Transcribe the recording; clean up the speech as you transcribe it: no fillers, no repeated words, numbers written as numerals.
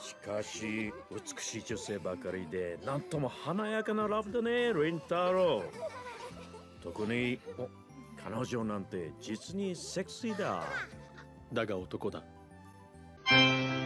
しかし美しい女性ばかりでなんとも華やかなラブだね、レンタロウ。特に彼女なんて実にセクシーだ。 だが男だ。